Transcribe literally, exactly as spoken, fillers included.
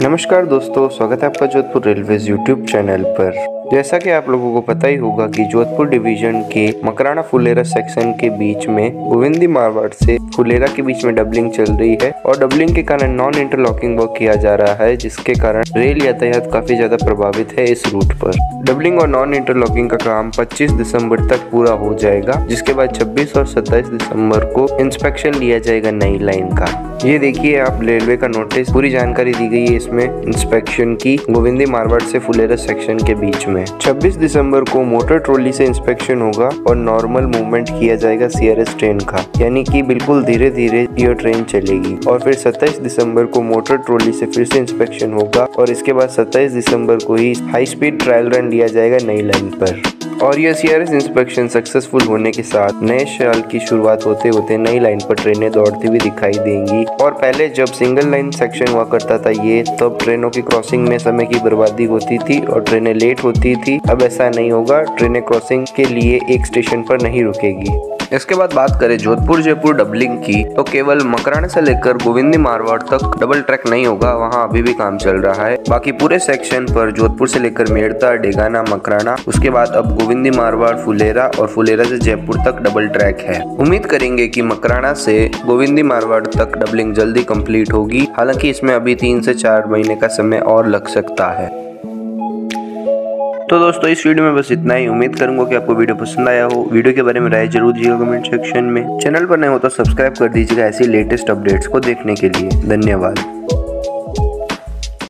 नमस्कार दोस्तों, स्वागत है आपका जोधपुर रेलवेज यूट्यूब चैनल पर। जैसा कि आप लोगों को पता ही होगा कि जोधपुर डिवीजन के मकराना फुलेरा सेक्शन के बीच में गोविंदी मारवाड़ से फुलेरा के बीच में डबलिंग चल रही है और डबलिंग के कारण नॉन इंटरलॉकिंग वर्क किया जा रहा है, जिसके कारण रेल यातायात काफी ज्यादा प्रभावित है इस रूट पर। डबलिंग और नॉन इंटरलॉकिंग का काम पच्चीस दिसंबर तक पूरा हो जाएगा, जिसके बाद छब्बीस और सत्ताईस दिसंबर को इंस्पेक्शन लिया जाएगा नई लाइन का। ये देखिए आप, रेलवे का नोटिस, पूरी जानकारी दी गई है इसमें इंस्पेक्शन की गोविंदी मारवाड़ से फुलेरा सेक्शन के बीच में। छब्बीस दिसंबर को मोटर ट्रॉली से इंस्पेक्शन होगा और नॉर्मल मूवमेंट किया जाएगा सीआरएस ट्रेन का, यानी कि बिल्कुल धीरे धीरे ये ट्रेन चलेगी। और फिर सत्ताईस दिसंबर को मोटर ट्रॉली से फिर से इंस्पेक्शन होगा और इसके बाद सत्ताईस दिसंबर को ही हाई स्पीड ट्रायल रन लिया जाएगा नई लाइन पर। और यह सीआरएस इंस्पेक्शन सक्सेसफुल होने के साथ नए साल की शुरुआत होते होते नई लाइन पर ट्रेनें दौड़ती हुई दिखाई देंगी। और पहले जब सिंगल लाइन सेक्शन हुआ करता था ये, तब ट्रेनों की क्रॉसिंग में समय की बर्बादी होती थी और ट्रेनें लेट होती थी। अब ऐसा नहीं होगा, ट्रेनें क्रॉसिंग के लिए एक स्टेशन पर नहीं रुकेगी। इसके बाद बात करें जोधपुर जयपुर डबलिंग की, तो केवल मकराना से लेकर गोविंदी मारवाड़ तक डबल ट्रैक नहीं होगा, वहां अभी भी काम चल रहा है। बाकी पूरे सेक्शन पर जोधपुर से लेकर मेड़ता, डेगाना, मकराना, उसके बाद अब गोविंदी मारवाड़, फुलेरा और फुलेरा से जयपुर तक डबल ट्रैक है। उम्मीद करेंगे कि मकराना से गोविंदी मारवाड़ तक डबलिंग जल्दी कंप्लीट होगी, हालांकि इसमें अभी तीन से चार महीने का समय और लग सकता है। तो दोस्तों इस वीडियो में बस इतना ही। उम्मीद करूंगा कि आपको वीडियो पसंद आया हो। वीडियो के बारे में राय जरूर दीजिएगा कमेंट सेक्शन में। चैनल पर नए हो तो सब्सक्राइब कर दीजिएगा ऐसी लेटेस्ट अपडेट्स को देखने के लिए। धन्यवाद।